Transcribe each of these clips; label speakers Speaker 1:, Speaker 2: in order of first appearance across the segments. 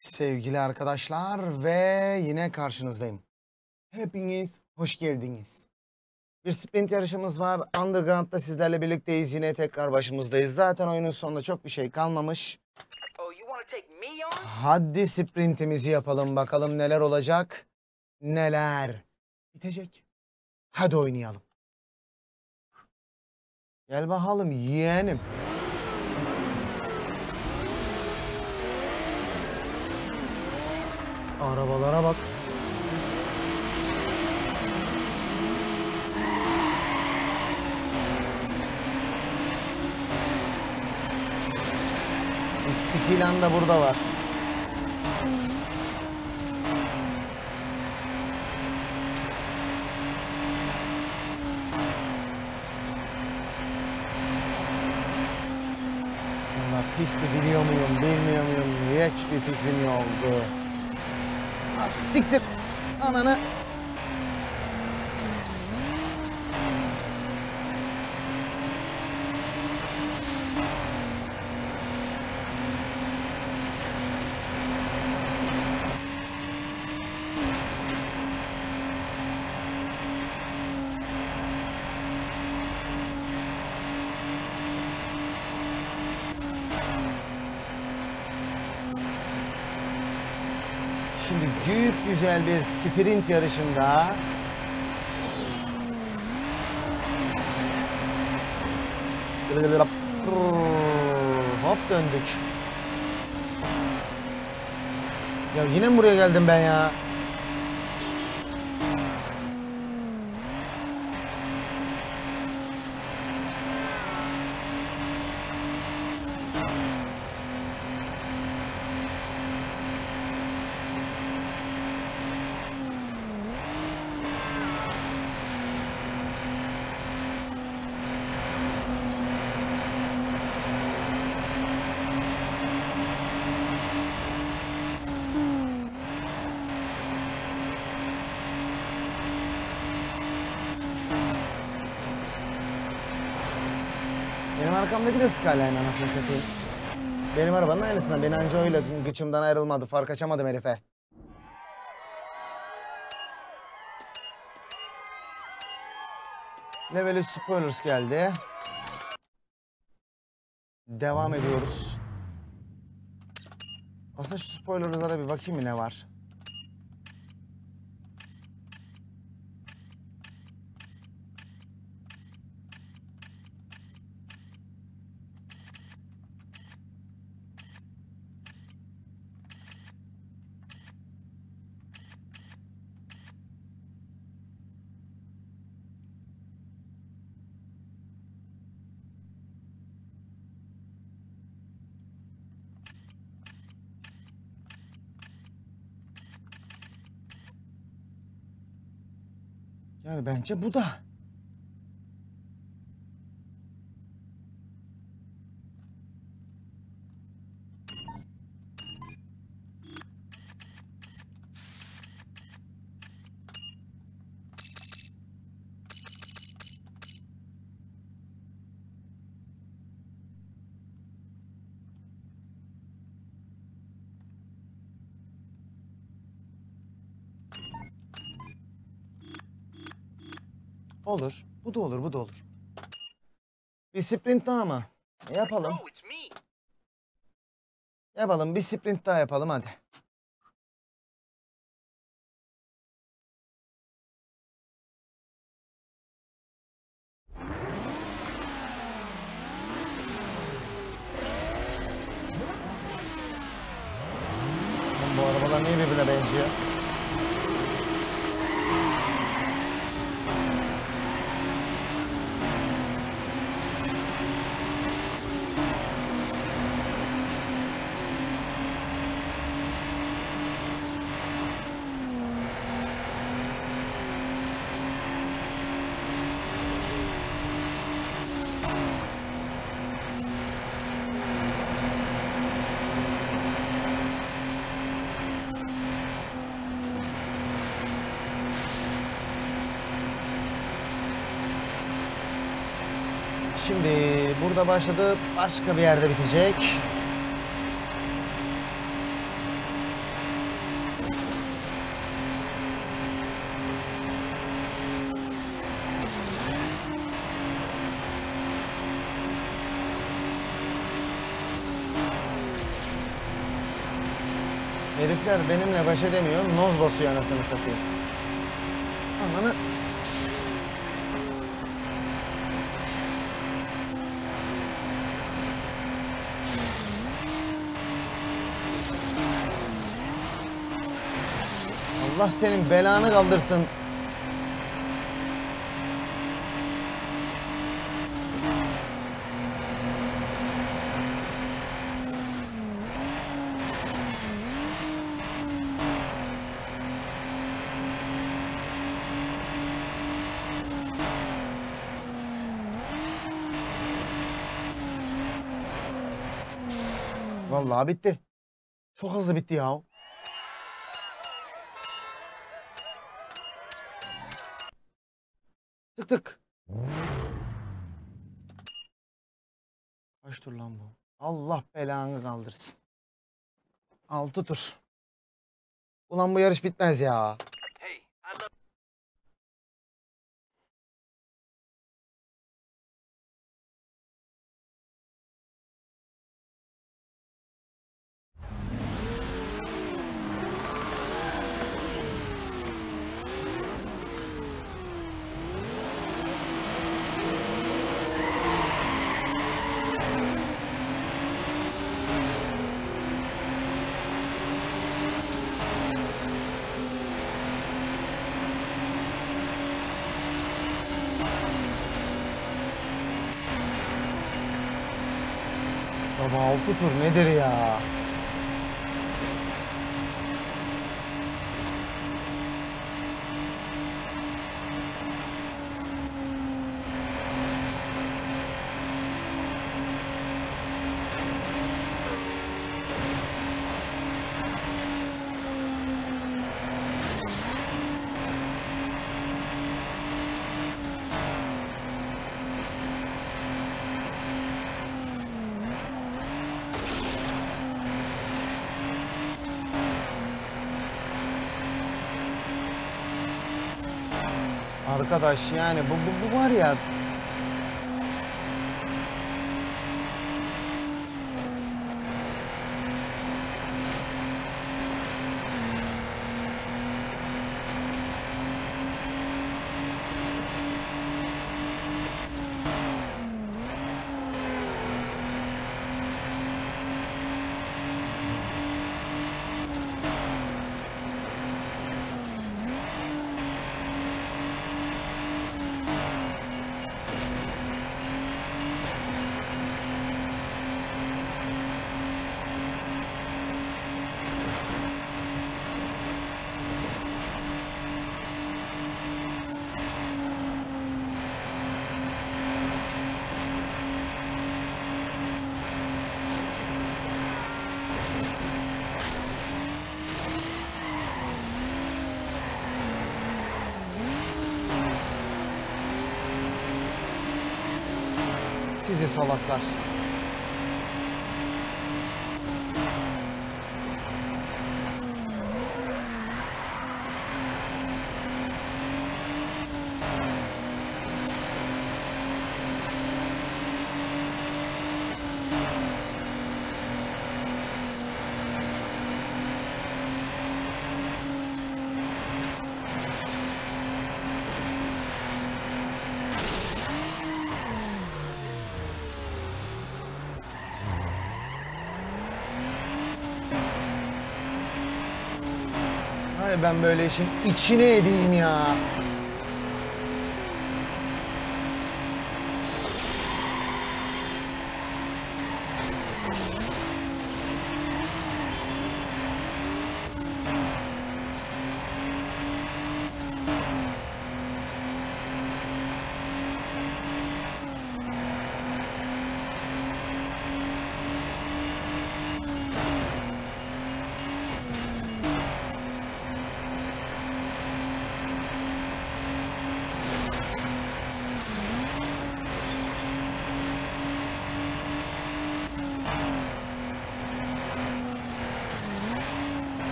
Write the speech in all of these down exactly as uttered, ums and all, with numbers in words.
Speaker 1: Sevgili arkadaşlar ve yine karşınızdayım. Hepiniz hoş geldiniz. Bir sprint yarışımız var. Underground'da sizlerle birlikteyiz. Yine tekrar başımızdayız. Zaten oyunun sonunda çok bir şey kalmamış. Hadi sprintimizi yapalım. Bakalım neler olacak. Neler bitecek. Hadi oynayalım. Gel bakalım yeğenim. Arabalara bak. Skilan da burada var. Allah pisti biliyor muyum, bilmiyor muyum? Hiçbir fikrim yoktu. Ah, siktir ananı. Şimdi büyük güzel bir sprint yarışında hop döndük. Ya yine mi buraya geldim ben ya? Benim arkamdaki de Skyline anasını satayım. Benim arabanın aynısından. Beni anca öyle gıçımdan ayrılmadı. Fark açamadım herife. Level üç spoilers geldi. Devam ediyoruz. Aslında şu spoilerlara bir bakayım mı ne var? Yani bence bu da. Olur. Bu da olur, bu da olur. Bir sprint daha mı? Yapalım. Yapalım, bir sprint daha yapalım hadi. Bu arabalar niye birbirine benziyor? Şimdi burada başladı, başka bir yerde bitecek. Herifler benimle baş edemiyor. Noz basıyor anasını satayım. Ananı... Allah senin belanı kaldırsın. Vallahi bitti. Çok hızlı bitti ya. Tık tık. Kaç tur lan bu? Allah belanı kaldırsın. Altı tur. Ulan bu yarış bitmez ya. Baba altı tur nedir ya? Arkadaş yani bu, bu, bu var ya. Sizi salaklar. Hani ben böyle işin içine edeyim ya.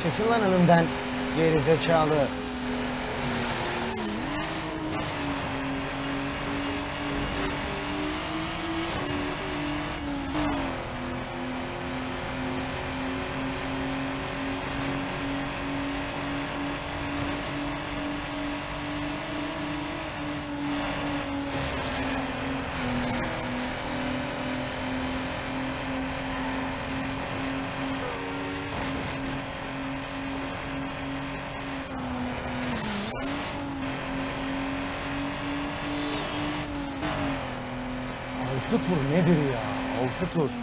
Speaker 1: Çekil lan önümden geri zekalı. Altı tur nedir ya? Altı tur.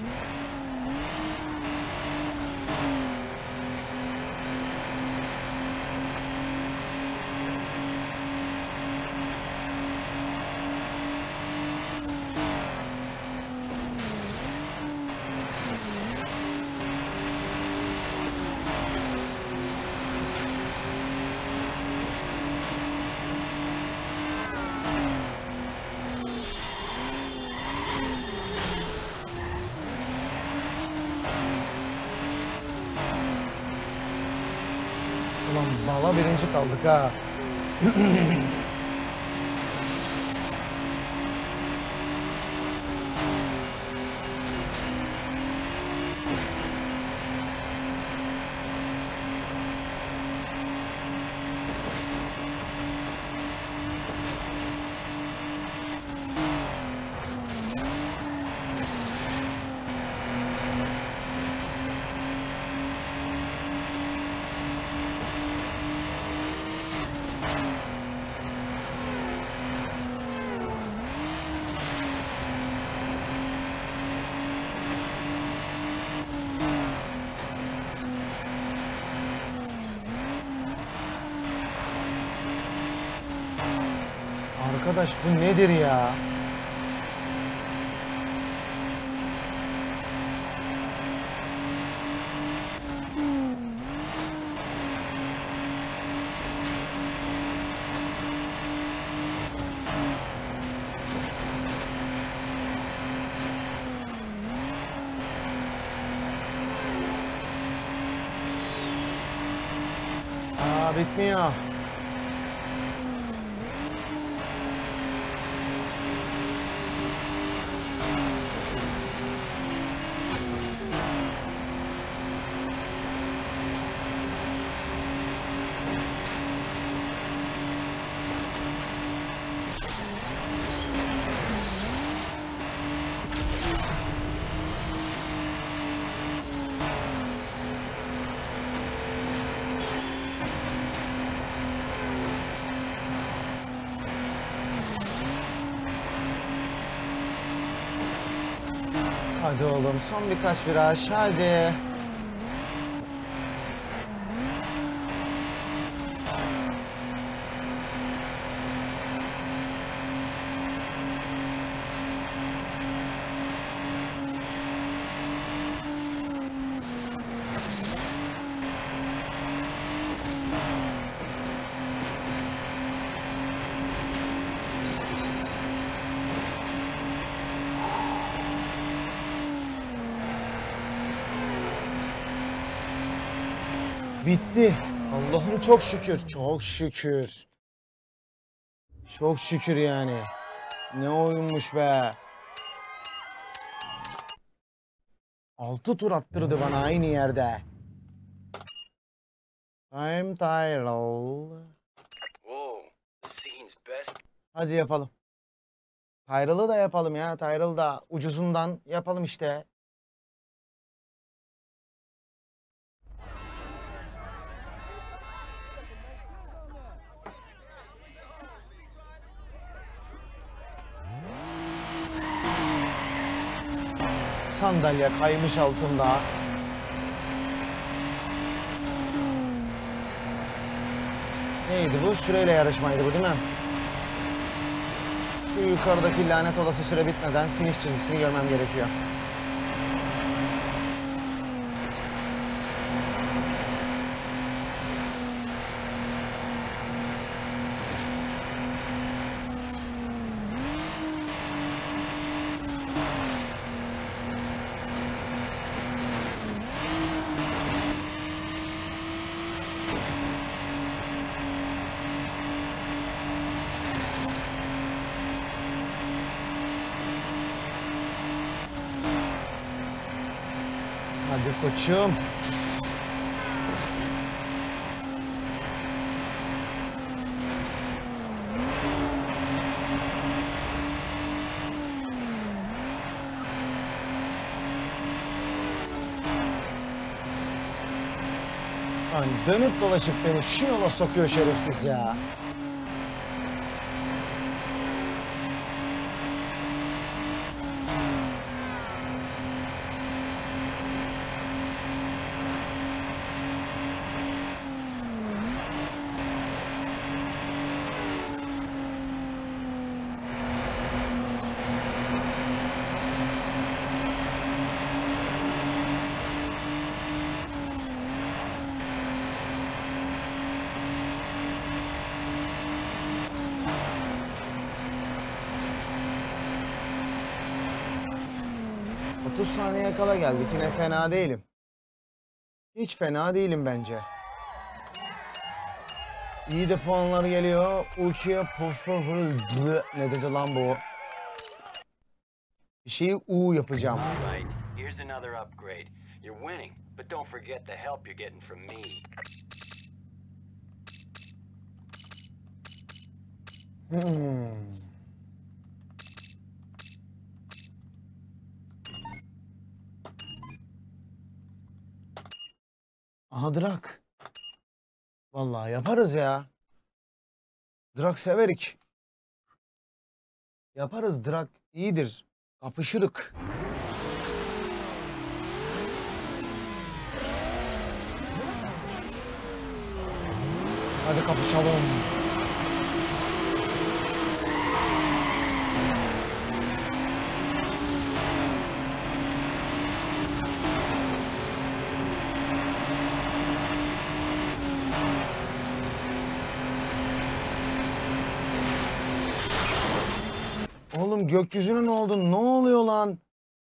Speaker 1: Ulan bala birinci kaldık ha. Arkadaş bu nedir ya? Aa, bitmiyor. Hadi oğlum son birkaç viraj hadi. Bitti. Allah'ım çok şükür. Çok şükür. Çok şükür yani. Ne oyunmuş be. Altı tur attırdı bana aynı yerde. Time Tyrell. Hadi yapalım. Tyrell'ı da yapalım ya. Tyrell da ucuzundan yapalım işte. Sandalye kaymış altında. Neydi bu? Süreyle yarışmaydı bu değil mi? Şu yukarıdaki lanet olası süre bitmeden finish çizgisini görmem gerekiyor. koçum. Lan dönüp dolaşıp beni şu yola sokuyor şerefsiz ya. otuz saniye kala geldik. Yine fena değilim. Hiç fena değilim bence. İyi de puanlar geliyor. Ukiye Poffer ne dedi lan bu? Bir şeyi U yapacağım.
Speaker 2: Right. Here's another upgrade. You're winning, but don't forget the help you're getting from me.
Speaker 1: Hmm. Aha Drak. Vallahi yaparız ya. Drak severik. Yaparız, Drak iyidir. Kapışırık. Hadi kapışalım. Oğlum gökyüzüne ne oldu? Ne oluyor lan?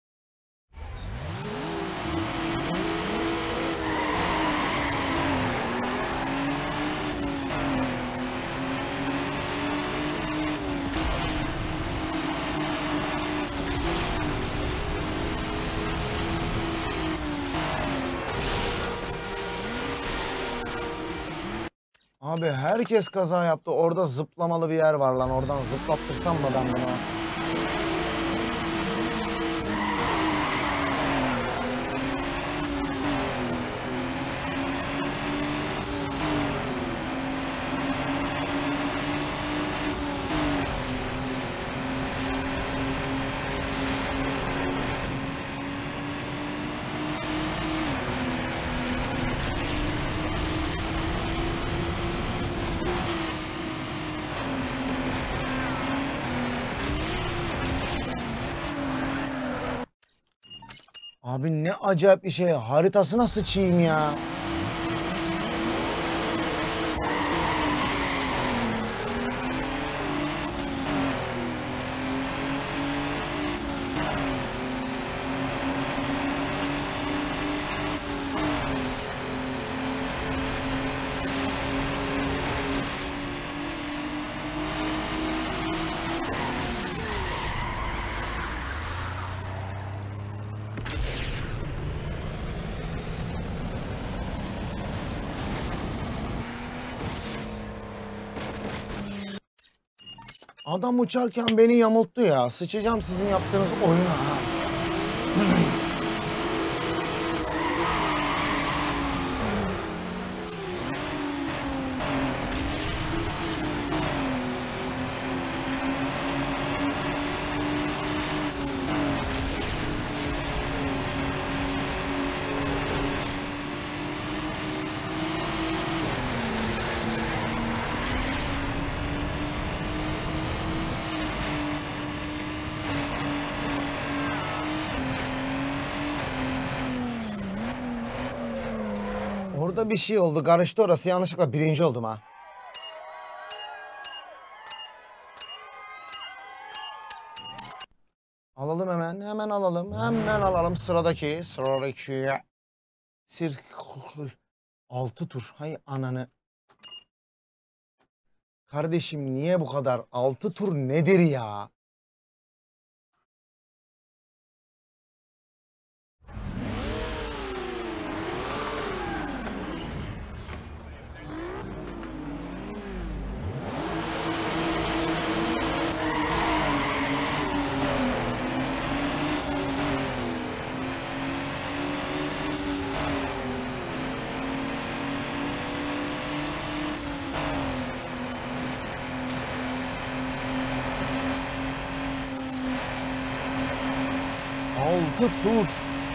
Speaker 1: Abi herkes kaza yaptı. Orada zıplamalı bir yer var lan. Oradan zıplattırsam mı ben bunu? Abi ne acayip bir şey. Haritasına sıçayım ya. Adam uçarken beni yamulttu ya. Sıçacağım sizin yaptığınız oyuna ha. Orada bir şey oldu. Karıştı orası. Yanlışlıkla birinci oldum ha. Alalım hemen. Hemen alalım. Hemen alalım. Sıradaki. Sıradaki. Sir... Altı tur. Hay ananı. Kardeşim niye bu kadar? Altı tur nedir ya? altı tur.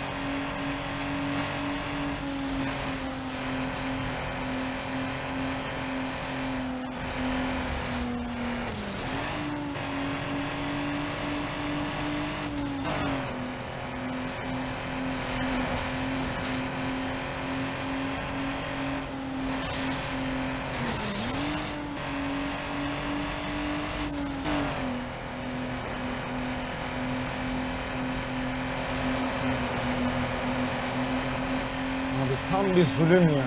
Speaker 1: Tam bir zulüm ya.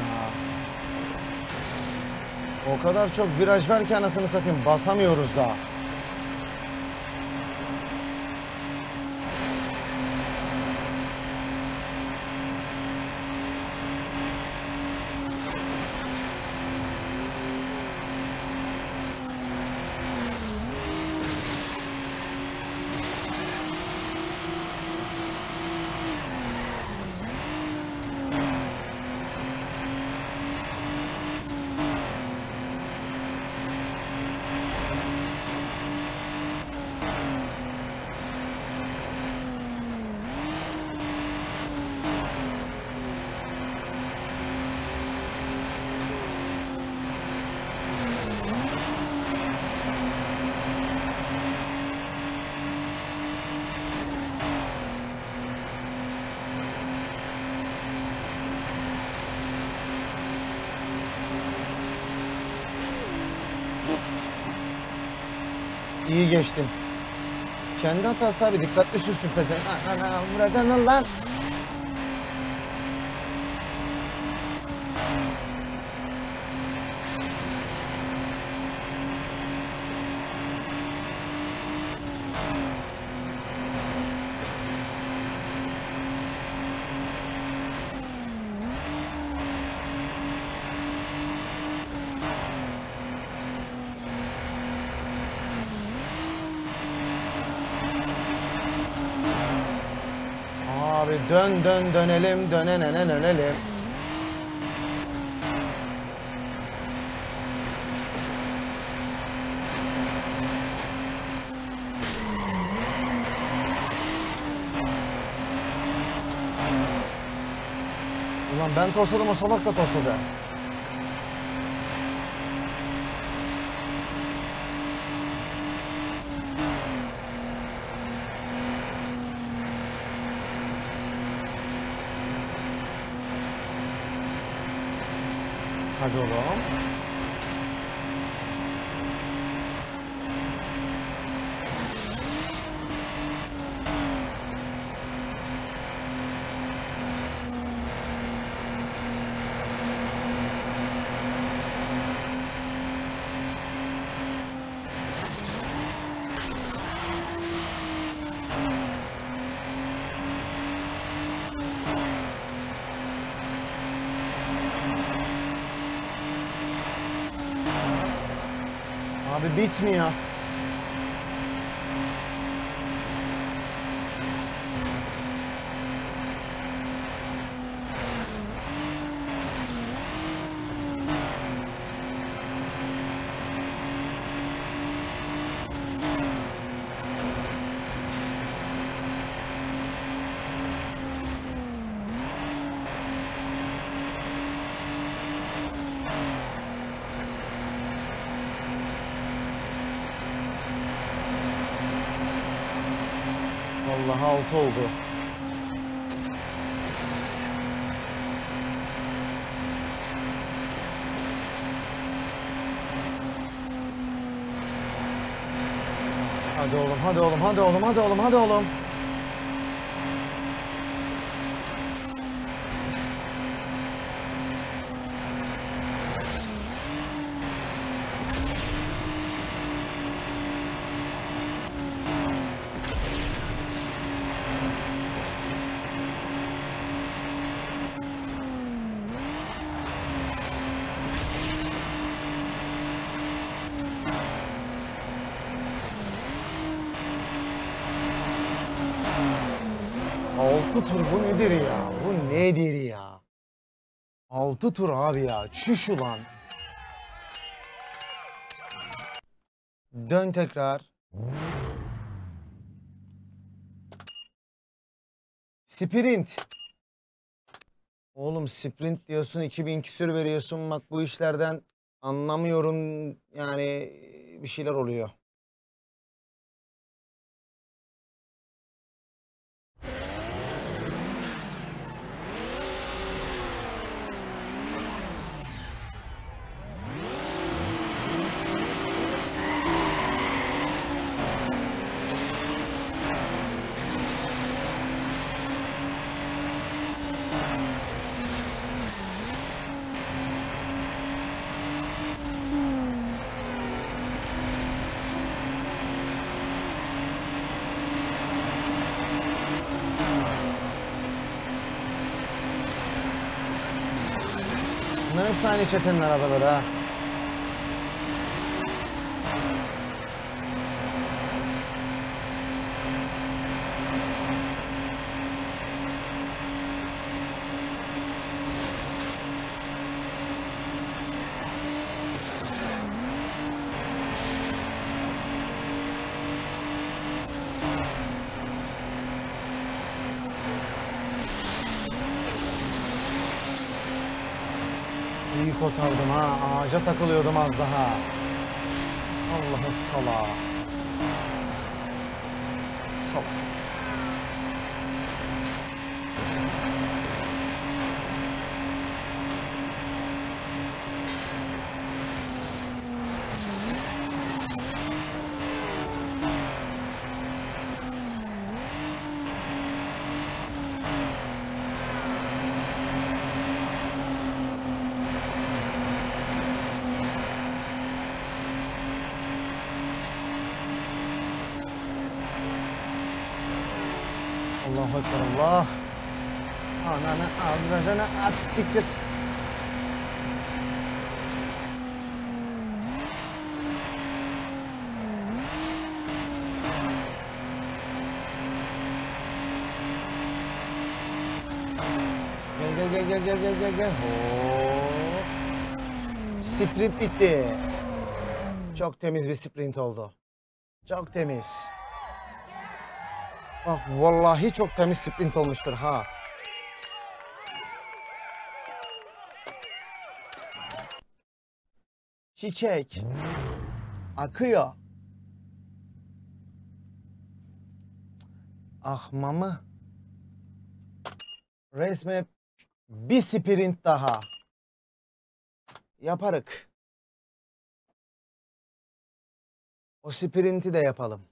Speaker 1: O kadar çok viraj var ki anasını satayım, basamıyoruz daha. İyi geçtim. Kendi hatası abi, dikkatli sürsün pezevenk. Ana buradan lan. Abi dön dön dönelim, dönenene dönelim. Ulan ben tosladım, o salak da tosladı. Hadi oğlum. Abi bitmiyor. Vallahi altı oldu. Hadi oğlum, hadi oğlum, hadi oğlum, hadi oğlum, hadi oğlum. Altı tur bu nedir ya? Bu nedir ya? Altı tur abi ya. Çüş ulan. Dön tekrar. Sprint. Oğlum sprint diyorsun, iki bin küsür veriyorsun. Bak bu işlerden anlamıyorum. Yani bir şeyler oluyor. Bunların hepsi aynı çetenin arabaları ha. İyi kot aldım ha. Ağaca takılıyordum az daha. Allah'ın salağı. Salak. Allahu Ekber Allah. Ananı avradını az siktir. Gel gel gel gel gel gel gel. Hop. Sprint bitti. Çok temiz bir sprint oldu. Çok temiz. Bak vallahi çok temiz sprint olmuştur ha. Çiçek. Akıyor. Ah mama. Resmen bir sprint daha. Yaparık. O sprinti de yapalım.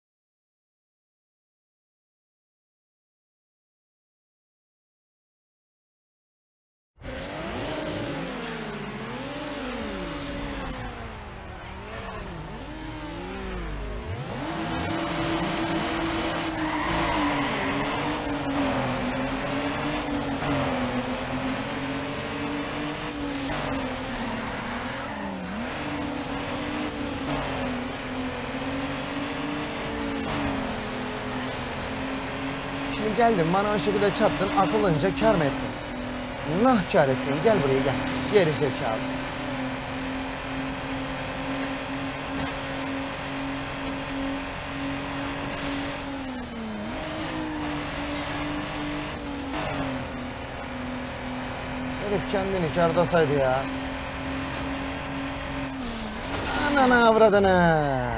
Speaker 1: Şimdi geldin bana o şekilde çarptın, akıllıca kâr mı ettin? Nah kâr ettin, gel buraya gel. Geri zekalı. Herif kendini kârda saydı ya. Ananı avradını.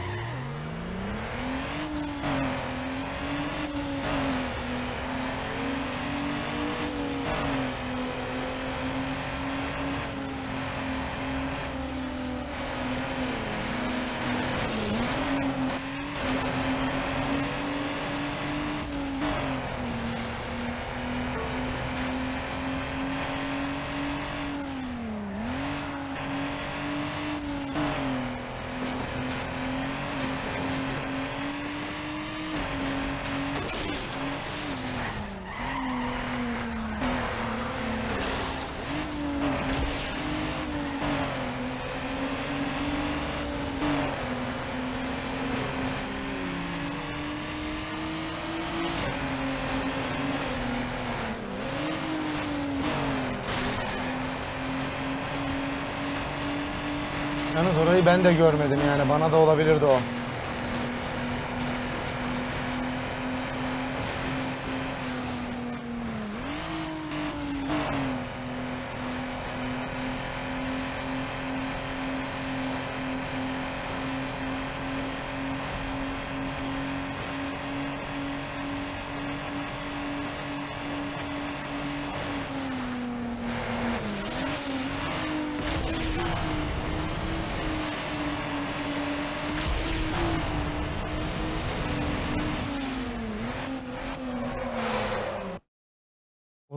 Speaker 1: Yalnız orayı ben de görmedim yani. Bana da olabilirdi o.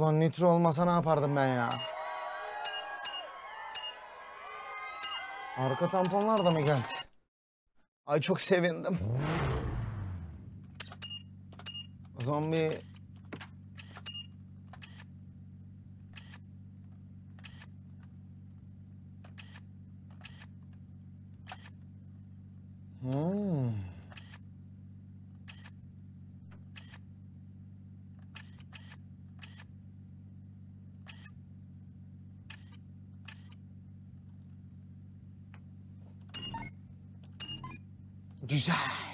Speaker 1: Ulan nitro olmasa ne yapardım ben ya? Arka tamponlar da mı geldi? Ay çok sevindim. O zaman bir... Hmm. Güzel.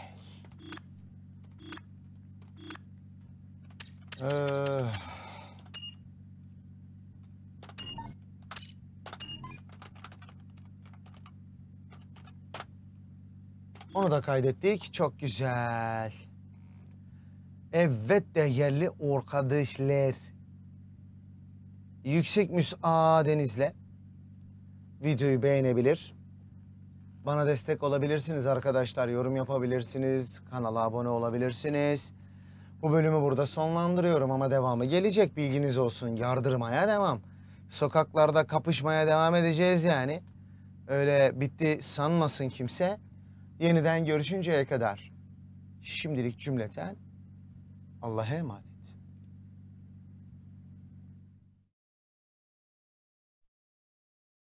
Speaker 1: Ee, onu da kaydettik. Çok güzel. Evet değerli arkadaşlar. Yüksek müsaadenizle videoyu beğenebilir. Bana destek olabilirsiniz arkadaşlar. Yorum yapabilirsiniz. Kanala abone olabilirsiniz. Bu bölümü burada sonlandırıyorum ama devamı gelecek, bilginiz olsun. Yardırmaya devam. Sokaklarda kapışmaya devam edeceğiz yani. Öyle bitti sanmasın kimse. Yeniden görüşünceye kadar şimdilik cümleten Allah'a emanet.